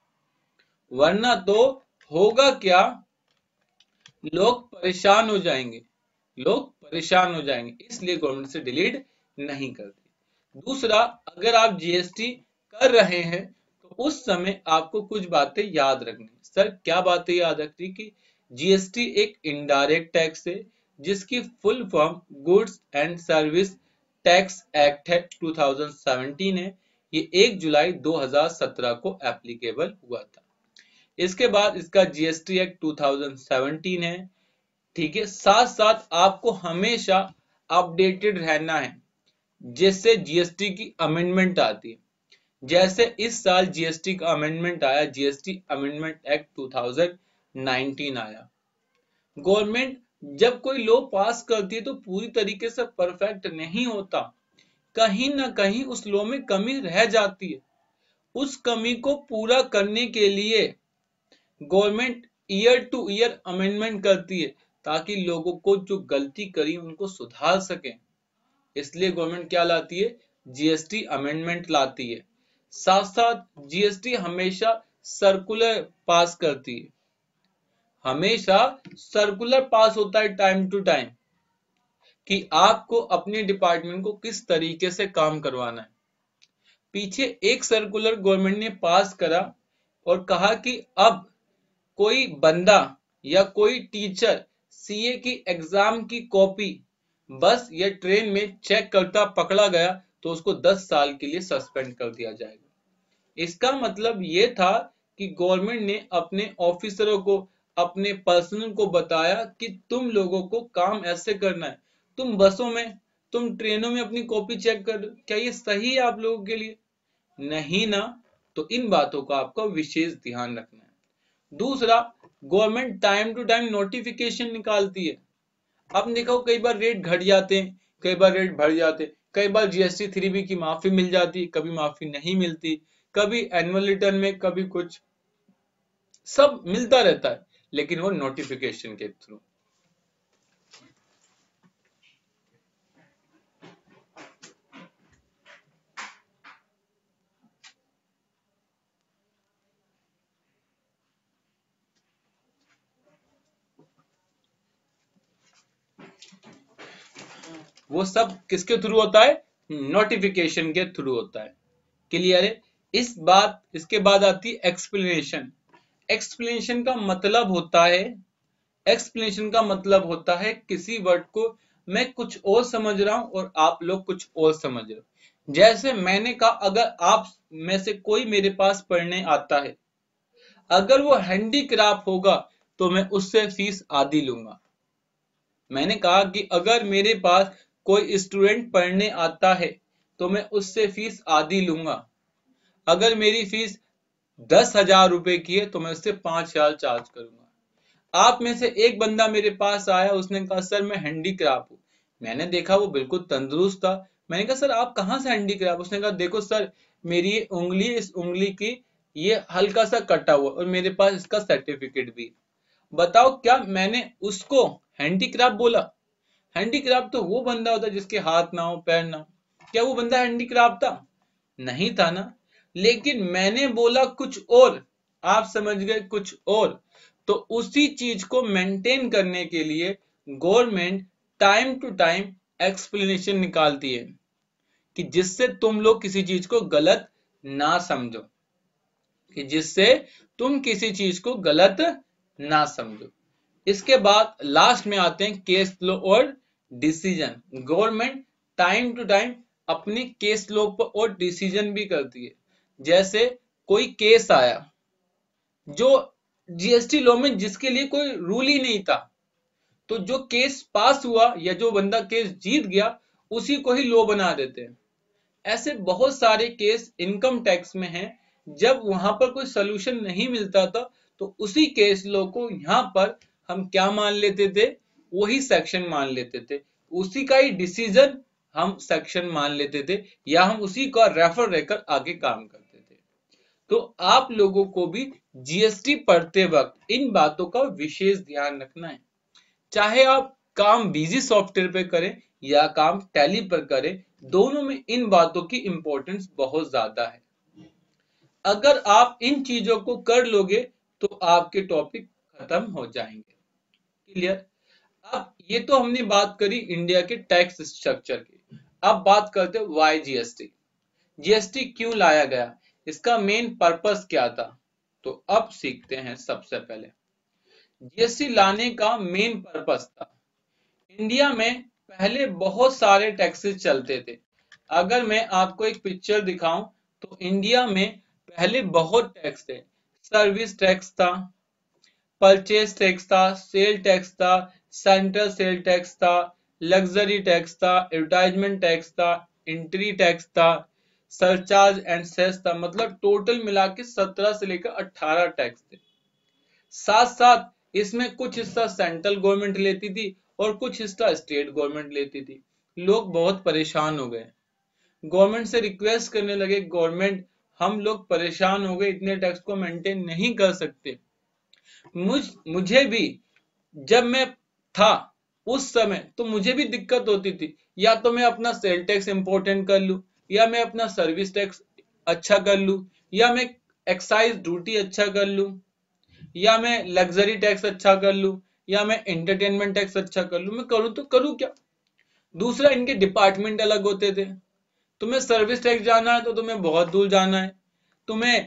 वरना तो होगा क्या, लोग परेशान हो जाएंगे, लोग परेशान हो जाएंगे। इसलिए गवर्नमेंट से डिलीट नहीं करती। दूसरा, अगर आप जीएसटी कर रहे हैं तो उस समय आपको कुछ बातें याद रखनी। सर क्या बातें याद रखनी? कि जीएसटी एक इनडायरेक्ट टैक्स है जिसकी full form goods and service tax act है, टू थाउजेंड सेवेंटीन है। ये एक जुलाई दो हज़ार सत्रह को एप्लीकेबल हुआ था। इसके बाद इसका GST act two thousand seventeen है। ठीक है, साथ साथ आपको हमेशा अपडेटेड रहना है। जिससे जीएसटी की अमेंडमेंट आती है। जैसे इस साल जीएसटी का अमेंडमेंट आया, GST amendment act two thousand nineteen आया। गवर्नमेंट जब कोई लॉ पास करती है तो पूरी तरीके से परफेक्ट नहीं होता, कहीं ना कहीं उस लॉ में कमी रह जाती है। उस कमी को पूरा करने के लिए government year to year amendment करती है, ताकि लोगों को जो गलती करी उनको सुधार सके। इसलिए गवर्नमेंट क्या लाती है? जीएसटी अमेंडमेंट लाती है। साथ साथ जीएसटी हमेशा सर्कुलर पास करती है, हमेशा सर्कुलर पास होता है टाइम टू टाइम, कि आपको अपने डिपार्टमेंट को किस तरीके से काम करवाना है। पीछे एक सर्कुलर गवर्नमेंट ने पास करा और कहा कि अब कोई बंदा या कोई टीचर सीए की एग्जाम की कॉपी बस या ट्रेन में चेक करता पकड़ा गया तो उसको दस साल के लिए सस्पेंड कर दिया जाएगा। इसका मतलब ये था कि गवर्नमेंट ने अपने ऑफिसरों को, अपने पर्सनल को बताया कि तुम लोगों को काम ऐसे करना है। तुम बसों में, तुम ट्रेनों में अपनी कॉपी चेक कर, क्या ये सही है आप लोगों के लिए? नहीं ना। तो इन बातों का आपको विशेष ध्यान रखना है। दूसरा, government time to time notification निकालती है। अब देखो कई बार रेट घट जाते हैं, कई बार रेट बढ़ जाते हैं, कई बार जीएसटी थ्री बी की माफी मिल जाती है, कभी माफी नहीं मिलती, कभी एनुअल रिटर्न में, कभी कुछ, सब मिलता रहता है, लेकिन वो नोटिफिकेशन के थ्रू। वो सब किसके थ्रू होता है? नोटिफिकेशन के थ्रू होता है। क्लियर है? इस बात इसके बाद आती है एक्सप्लेनेशन। एक्सप्लेनेशन का मतलब होता है एक्सप्लेनेशन का मतलब होता है किसी वर्ड को मैं कुछ और समझ रहा हूं और आप लोग कुछ और समझ रहे हो। जैसे मैंने कहा, अगर आप में से कोई मेरे पास पढ़ने आता है, अगर वो हैंडीक्राफ्ट होगा तो मैं उससे फीस आधी लूंगा। मैंने कहा कि अगर मेरे पास कोई स्टूडेंट पढ़ने आता है तो मैं उससे फीस आधी लूंगा। अगर मेरी फीस दस हजार रुपए की है तो मैं उससे पांच हजार चार्ज करूंगा। आप में से एक बंदा मेरे पास आया, उसने कहा सर मैं हैंडीक्राफ्ट हूँ। मैंने देखा वो बिल्कुल तंदुरुस्त था। मैंने कहा सर आप कहाँ से हैंडीक्राफ्ट? उसने कहा देखो सर, मेरी ये उंगली, इस उंगली की ये हल्का सा कटा हुआ और मेरे पास इसका सर्टिफिकेट भी। बताओ, क्या मैंने उसको हैंडीक्राफ्ट बोला? हैंडीक्राफ्ट तो वो बंदा होता जिसके हाथ ना हो, पैर ना हो। क्या वो बंदा हैंडीक्राफ्ट था? नहीं था ना। लेकिन मैंने बोला कुछ और, आप समझ गए कुछ और। तो उसी चीज को मेंटेन करने के लिए government time to time explanation निकालती है, कि जिससे तुम लोग किसी चीज को गलत ना समझो, कि जिससे तुम किसी चीज को गलत ना समझो। इसके बाद लास्ट में आते हैं केस लॉ और decision. Government time to time अपने केस लॉ पर और डिसीजन भी करती है। जैसे कोई केस आया जो जीएसटी लॉ में जिसके लिए कोई रूल ही नहीं था, तो जो केस पास हुआ या जो बंदा केस जीत गया उसी को ही लॉ बना देते हैं। ऐसे बहुत सारे केस इनकम टैक्स में हैं, जब वहां पर कोई सोल्यूशन नहीं मिलता था तो उसी केस लॉ को यहाँ पर हम क्या मान लेते थे? वही सेक्शन मान लेते थे, उसी का ही डिसीजन हम सेक्शन मान लेते थे, या हम उसी का रेफर रहकर आगे काम करते थे। तो आप लोगों को भी जीएसटी पढ़ते वक्त इन बातों का विशेष ध्यान रखना है। चाहे आप काम बिजी सॉफ्टवेयर पे करें या काम टैली पर करें, दोनों में इन बातों की इंपॉर्टेंस बहुत ज्यादा है। अगर आप इन चीजों को कर लोगे तो आपके टॉपिक खत्म हो जाएंगे। क्लियर? अब ये तो हमने बात करी इंडिया के टैक्स स्ट्रक्चर की। अब बात करते हैं वाई जीएसटी। जीएसटी क्यों लाया गया, इसका मेन पर्पस क्या था? तो अब सीखते हैं। सबसे पहले जीएसटी लाने का मेन पर्पस था, इंडिया में पहले बहुत सारे टैक्सेस चलते थे। अगर मैं आपको एक पिक्चर दिखाऊं तो इंडिया में पहले बहुत टैक्स थे। सर्विस टैक्स था, परचेज टैक्स था, सेल टैक्स था, सेंट्रल सेल टैक्स था, लग्जरी टैक्स था, एडवर्टाइजमेंट टैक्स था, एंट्री टैक्स था, सरचार्ज एंड सेस था, मतलब टोटल मिला के सत्रह से लेकर अठारह टैक्स थे। साथ साथ इसमें कुछ हिस्सा सेंट्रल गवर्नमेंट लेती थी और कुछ हिस्सा स्टेट गवर्नमेंट लेती थी। लोग बहुत परेशान हो गए, गवर्नमेंट से रिक्वेस्ट करने लगे, गवर्नमेंट हम लोग परेशान हो गए, इतने टैक्स को मेंटेन नहीं कर सकते। मुझ मुझे भी जब मैं था उस समय तो मुझे भी दिक्कत होती थी, या तो मैं अपना सेल टैक्स इम्पोर्टेंट कर लूं, या मैं अपना सर्विस टैक्स अच्छा कर लूं, या मैं एक्साइज ड्यूटी अच्छा कर लूं, या मैं लग्जरी टैक्स अच्छा कर लूं, या मैं एंटरटेनमेंट टैक्स अच्छा कर लूं। मैं करूं तो करूं क्या? दूसरा, इनके डिपार्टमेंट अलग होते थे। तुम्हें सर्विस टैक्स जाना है तो तुम्हें बहुत दूर जाना है, तुम्हें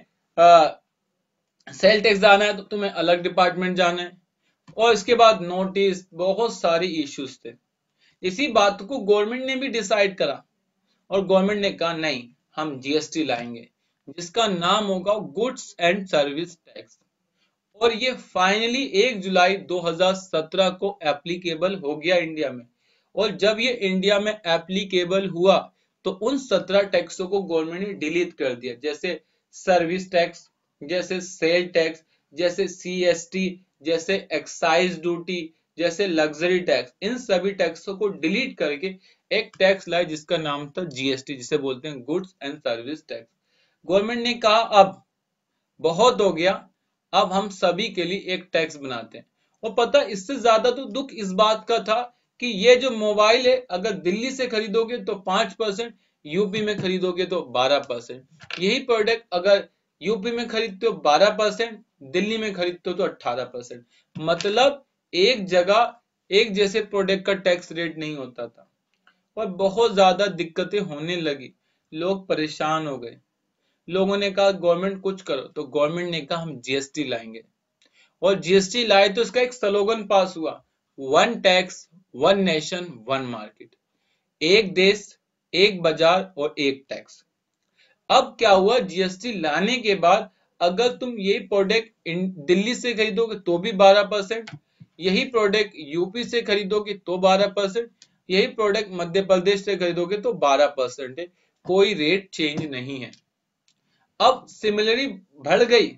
सेल टैक्स जाना है तो तुम्हें अलग डिपार्टमेंट जाना है, और इसके बाद नोटिस, बहुत सारी इश्यूज थे। इसी बात को गवर्नमेंट ने भी डिसाइड करा और गवर्नमेंट ने कहा नहीं, हम जीएसटी लाएंगे जिसका नाम होगा गुड्स एंड सर्विस टैक्स। और ये फाइनली एक जुलाई दो हज़ार सत्रह को एप्लीकेबल हो गया इंडिया में। और जब ये इंडिया में एप्लीकेबल हुआ तो उन सत्रह टैक्सों को गवर्नमेंट ने डिलीट कर दिया, जैसे सर्विस टैक्स, जैसे सेल टैक्स, जैसे सीएसटी, जैसे एक्साइज ड्यूटी, जैसे लग्जरी टैक्स। इन सभी टैक्सों को डिलीट करके एक टैक्स लाए जिसका नाम था जीएसटी, जिसे बोलते हैं goods and service tax. Government ने कहा अब बहुत हो गया, अब हम सभी के लिए एक टैक्स बनाते हैं। और पता, इससे ज्यादा तो दुख इस बात का था कि ये जो मोबाइल है, अगर दिल्ली से खरीदोगे तो पांच परसेंट, यूपी में खरीदोगे तो बारह परसेंट। यही प्रोडक्ट अगर यूपी में खरीदते हो बारह परसेंट, दिल्ली में खरीदते हो तो अठारह परसेंट। मतलब एक जगह एक जैसे प्रोडक्ट का टैक्स रेट नहीं होता था और बहुत ज्यादा दिक्कतें होने लगी, लोग परेशान हो गए। लोगों ने कहा गवर्नमेंट कुछ करो, तो गवर्नमेंट ने कहा हम जीएसटी लाएंगे। और जीएसटी लाए तो इसका एक स्लोगन पास हुआ, one tax one nation one market, एक देश एक बाजार और एक टैक्स। अब क्या हुआ, जीएसटी लाने के बाद अगर तुम यही प्रोडक्ट दिल्ली से खरीदोगे तो भी बारह परसेंट, यही प्रोडक्ट यूपी से खरीदोगे तो बारह परसेंट, यही प्रोडक्ट मध्य प्रदेश से खरीदोगे तो बारह परसेंट है, कोई रेट चेंज नहीं है। अब सिमिलरिटी बढ़ गई,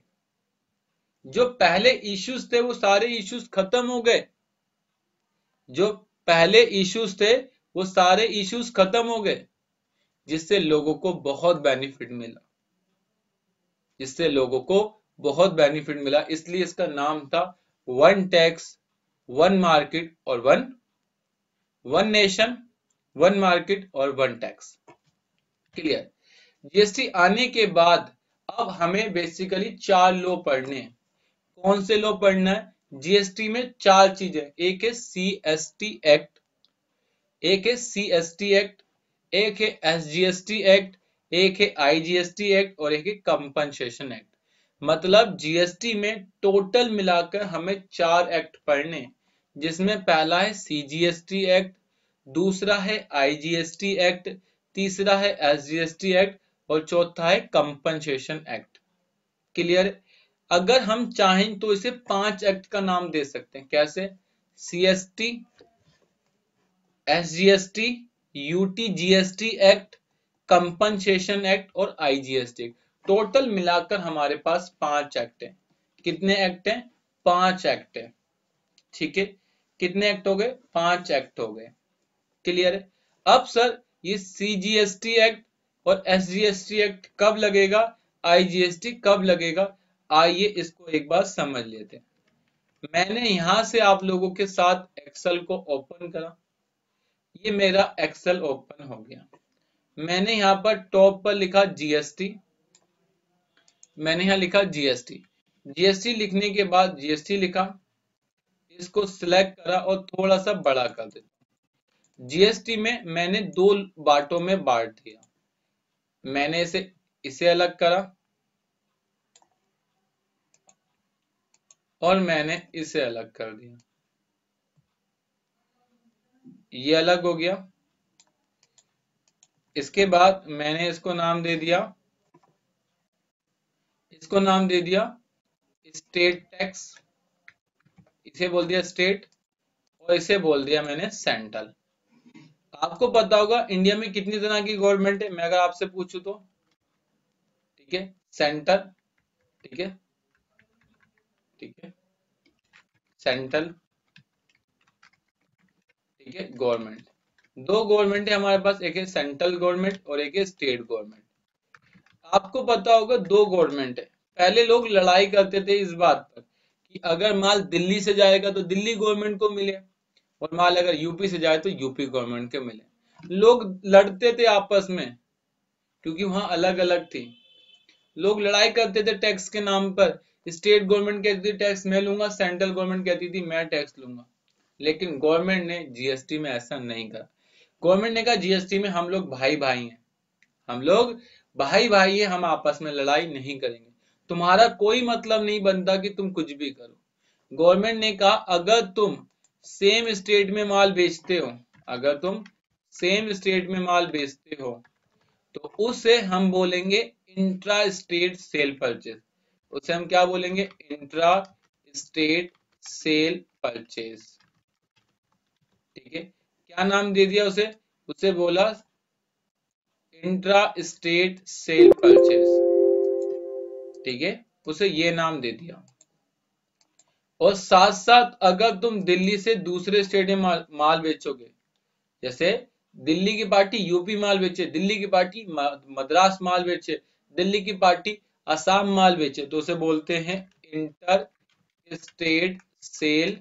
जो पहले इश्यूज थे वो सारे इश्यूज खत्म हो गए, जो पहले इश्यूज थे वो सारे इश्यूज खत्म हो गए, जिससे लोगों को बहुत बेनिफिट मिला, जिससे लोगों को बहुत बेनिफिट मिला। इसलिए इसका नाम था वन टैक्स वन मार्केट और one one nation one market और वन टैक्स। क्लियर? जीएसटी आने के बाद अब हमें बेसिकली चार लॉ पढ़ने हैं। कौन से लॉ पढ़ना है? जीएसटी में चार चीजें, एक है सीएसटी एक्ट, एक है सीएसटी एक्ट, एक है एसजीएसटी एक्ट, एक है आईजीएसटी एक्ट और एक है कंपनसेशन एक्ट। मतलब जीएसटी में टोटल मिलाकर हमें चार एक्ट पढ़ने, जिसमें पहला है सीजीएसटी एक्ट, दूसरा है आईजीएसटी एक्ट, तीसरा है एसजीएसटी एक्ट और चौथा है कंपनसेशन एक्ट। क्लियर? अगर हम चाहें तो इसे पांच एक्ट का नाम दे सकते हैं। कैसे? CST, SGST, UTGST act, compensation act और आईजीएसटी एक्ट। टोटल मिलाकर हमारे पास पांच एक्ट हैं। कितने एक्ट हैं? पांच एक्ट हैं। ठीक है, कितने एक्ट हो गए? पांच एक्ट हो गए। क्लियर है? अब सर ये सीजीएसटी एक्ट और एसजीएसटी एक्ट कब लगेगा, आईजीएसटी कब लगेगा? आइए इसको एक बार समझ लेते हैं। मैंने यहां से आप लोगों के साथ एक्सेल को ओपन करा, ये मेरा एक्सेल ओपन हो गया। मैंने यहां पर टॉप पर लिखा जीएसटी, मैंने यहां लिखा जीएसटी। जीएसटी लिखने के बाद जीएसटी लिखा, इसको सिलेक्ट करा और थोड़ा सा बड़ा कर देता। जीएसटी में मैंने दो बांटों में बांट दिया, मैंने इसे इसे अलग करा और मैंने इसे अलग कर दिया, ये अलग हो गया। इसके बाद मैंने इसको नाम दे दिया, इसको नाम दे दिया स्टेट टैक्स, इसे बोल दिया स्टेट और इसे बोल दिया मैंने सेंट्रल। आपको पता होगा इंडिया में कितनी तरह की गवर्नमेंट है, मैं अगर आपसे पूछूं तो, ठीक है, सेंटर, ठीक है, ठीक है, सेंट्रल, ठीक है, गवर्नमेंट। दो गवर्नमेंट है हमारे पास, एक है सेंट्रल गवर्नमेंट और एक है स्टेट गवर्नमेंट। आपको पता होगा दो गवर्नमेंट है। पहले लोग लड़ाई करते थे इस बात पर कि अगर माल दिल्ली से जाएगा तो दिल्ली गवर्नमेंट को मिले, और माल अगर यूपी से जाए तो यूपी गवर्नमेंट के मिले। लोग लड़ते थे आपस में क्योंकि वहां अलग अलग थी। लोग लड़ाई करते थे टैक्स के नाम पर। स्टेट गवर्नमेंट कहती थी टैक्स मैं लूंगा, सेंट्रल गवर्नमेंट कहती थी मैं टैक्स लूंगा। लेकिन गवर्नमेंट ने जीएसटी में ऐसा नहीं करा। गवर्नमेंट ने कहा जीएसटी में हम लोग भाई भाई हैं, हम लोग भाई भाई है, हम आपस में लड़ाई नहीं करेंगे, तुम्हारा कोई मतलब नहीं बनता कि तुम कुछ भी करो। गवर्नमेंट ने कहा अगर तुम सेम स्टेट में माल बेचते हो, अगर तुम सेम स्टेट में माल बेचते हो तो उसे हम बोलेंगे इंट्रा स्टेट सेल परचेज। उसे हम क्या बोलेंगे? Intra state sale purchase. ठीक है, क्या नाम दे दिया उसे? उसे बोला इंट्रा स्टेट सेल परचेज। ठीक है, उसे ये नाम दे दिया। और साथ साथ अगर तुम दिल्ली से दूसरे स्टेट में माल, माल बेचोगे, जैसे दिल्ली की पार्टी यूपी माल बेचे, दिल्ली की पार्टी मद्रास माल बेचे, दिल्ली की पार्टी असम माल बेचे, तो उसे बोलते हैं इंटर स्टेट सेल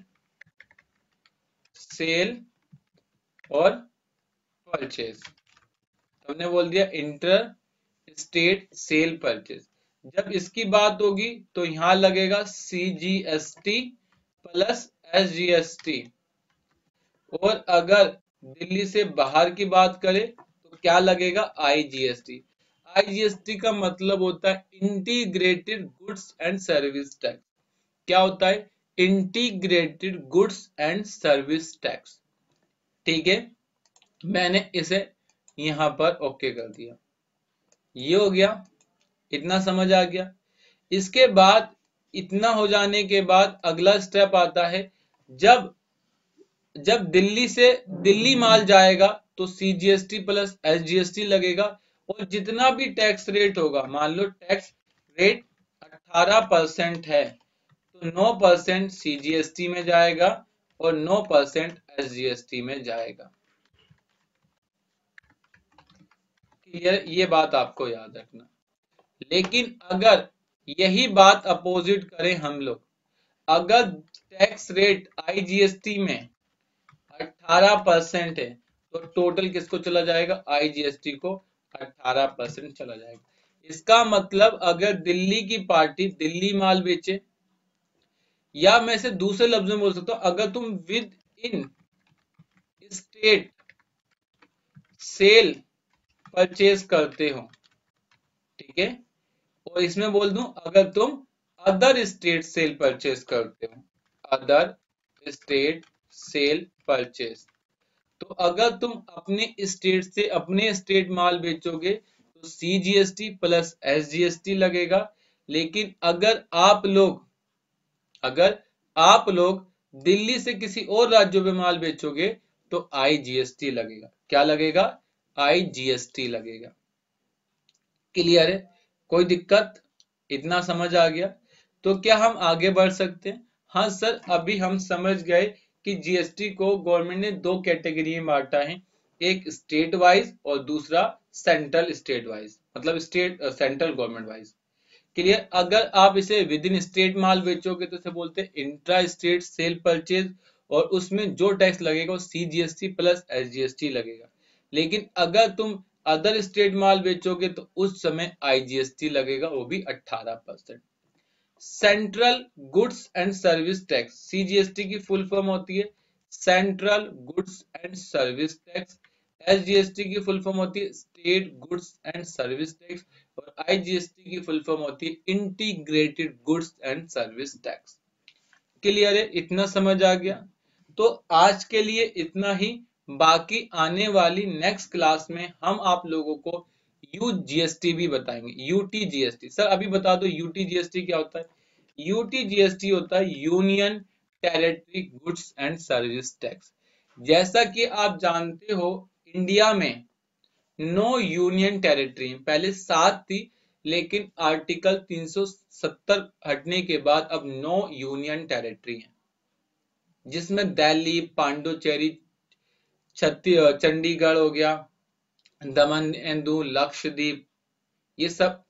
सेल और परचेज। हमने बोल दिया इंटर स्टेट सेल परचेज। जब इसकी बात होगी तो यहां लगेगा सीजीएसटी प्लस एसजीएसटी। और अगर दिल्ली से बाहर की बात करें तो क्या लगेगा? आईजीएसटी। आईजीएसटी का मतलब होता है integrated goods and service tax. क्या होता है? Integrated goods and service tax. ठीक है, मैंने इसे यहां पर ओके कर दिया। ये हो गया, इतना समझ आ गया। इसके बाद, इतना हो जाने के बाद अगला स्टेप आता है, जब जब दिल्ली से दिल्ली माल जाएगा तो सीजीएसटी प्लस एसजीएसटी लगेगा। और जितना भी टैक्स रेट होगा, मान लो टैक्स रेट अठारह परसेंट है तो नौ परसेंट सीजीएसटी में जाएगा और नौ परसेंट एसजीएसटी में जाएगा। क्लियर? ये बात आपको याद रखना। लेकिन अगर यही बात अपोजिट करें हम लोग, अगर टैक्स रेट आईजीएसटी में अठारह परसेंट है तो टोटल किसको चला जाएगा? आईजीएसटी को अठारह परसेंट चला जाएगा। इसका मतलब अगर दिल्ली की पार्टी दिल्ली माल बेचे, या मैं इसे दूसरे लफ्ज में बोल सकता हूं, अगर तुम within state sale purchase करते हो, ठीक है, और इसमें बोल दूं अगर तुम अदर स्टेट सेल परचेज करते हो, अदर स्टेट सेल परचेज, तो अगर तुम अपने स्टेट से अपने स्टेट माल बेचोगे तो सीजीएसटी प्लस एसजीएसटी लगेगा। लेकिन अगर आप लोग अगर आप लोग दिल्ली से किसी और राज्यों में माल बेचोगे तो आईजीएसटी लगेगा। क्या लगेगा? आईजीएसटी लगेगा। क्लियर है? कोई दिक्कत? इतना समझ आ गया तो क्या हम आगे बढ़ सकते हैं? हाँ सर, अभी हम समझ गए कि जीएसटी को गवर्नमेंट ने दो कैटेगरी में बांटा है, एक स्टेट वाइज और दूसरा सेंट्रल स्टेट वाइज, मतलब state central government wise. Clear? अगर आप इसे विद इन स्टेट माल बेचोगे तो इसे बोलते हैं इंट्रा स्टेट सेल परचेज, और उसमें जो टैक्स लगेगा वो सीजीएसटी प्लस एसजीएसटी लगेगा। लेकिन अगर तुम अदर स्टेट माल बेचोगे तो उस समय आईजीएसटी लगेगा, वो भी अठारह percent. Central goods and service tax, CGST की फुल फॉर्म होती है central goods and service tax. SGST की फुल फॉर्म होती है state goods and service tax. और आईजीएसटी की फुल फॉर्म होती है integrated goods and service tax. Clear है? इतना समझ आ गया? तो आज के लिए इतना ही। बाकी आने वाली नेक्स्ट क्लास में हम आप लोगों को यूजीएसटी भी बताएंगे। यूटीजीएसटी सर अभी बता दो, यूटीजीएसटी क्या होता है? यूटीजीएसटी होता है union territory goods and service tax. जैसा कि आप जानते हो इंडिया में नो यूनियन टेरिटरी, पहले सात थी लेकिन आर्टिकल तीन सौ सत्तर हटने के बाद अब नो यूनियन टेरिटरी है, जिसमें दिल्ली, पांडुचेरी, छत्तीस, चंडीगढ़ हो गया, दमन एंड दीव, लक्षद्वीप, ये सब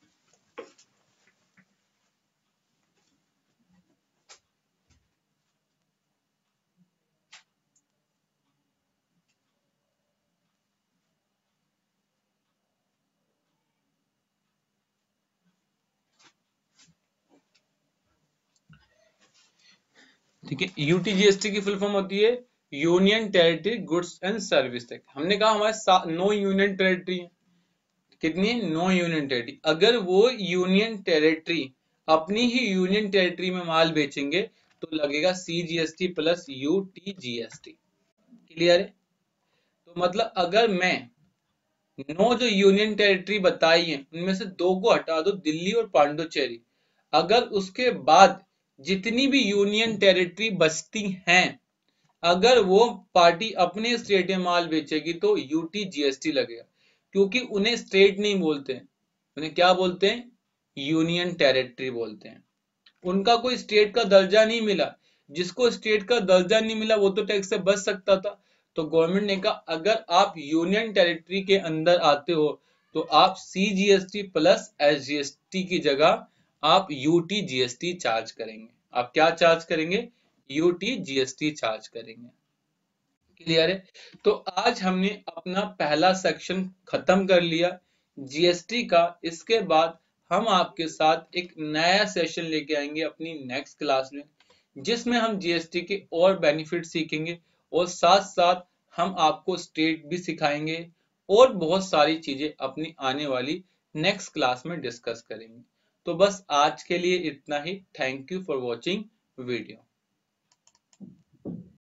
ठीक है। यूटीजीएसटी की फुल फॉर्म होती है union territory goods and service tax. हमने कहा हमारे नो यूनियन टेरिटरी है, कितनी है? नो यूनियन टेरिटरी। अगर वो यूनियन टेरिटरी अपनी ही यूनियन टेरिटरी में माल बेचेंगे तो लगेगा सीजीएसटी प्लस यूटीजीएसटी। क्लियर है? तो मतलब अगर मैं नो जो यूनियन टेरिटरी बताई है उनमें से दो को हटा दो, दिल्ली और पांडुचेरी, अगर उसके बाद जितनी भी यूनियन टेरिटरी बचती हैं, अगर वो पार्टी अपने स्टेट में माल बेचेगी तो यूटीजीएसटी लगेगा, क्योंकि उन्हें स्टेट नहीं बोलते हैं, उन्हें क्या बोलते हैं? यूनियन टेरिटरी बोलते हैं। उनका कोई स्टेट का दर्जा नहीं मिला, जिसको स्टेट का दर्जा नहीं मिला वो तो टैक्स से बच सकता था। तो गवर्नमेंट ने कहा अगर आप यूनियन टेरिटरी के अंदर आते हो तो आप सीजीएसटी प्लस एसजीएसटी की जगह आप यूटीजीएसटी चार्ज करेंगे। आप क्या चार्ज करेंगे? यूटीजीएसटी चार्ज करेंगे। क्लियर है? तो आज हमने अपना पहला सेक्शन खत्म कर लिया जीएसटी का। इसके बाद हम आपके साथ एक नया सेशन लेके आएंगे अपनी नेक्स्ट क्लास में, जिसमें हम जीएसटी के और बेनिफिट सीखेंगे और साथ साथ हम आपको स्टेट भी सिखाएंगे और बहुत सारी चीजें अपनी आने वाली नेक्स्ट क्लास में डिस्कस करेंगे। तो बस आज के लिए इतना ही। Thank you for watching video.